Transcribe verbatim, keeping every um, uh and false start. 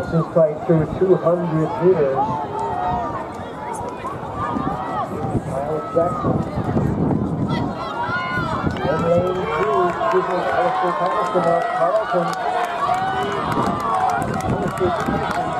fastest fight through two hundred meters. Kyle Jackson. In lane two, this is Esther Patterson of Carlton.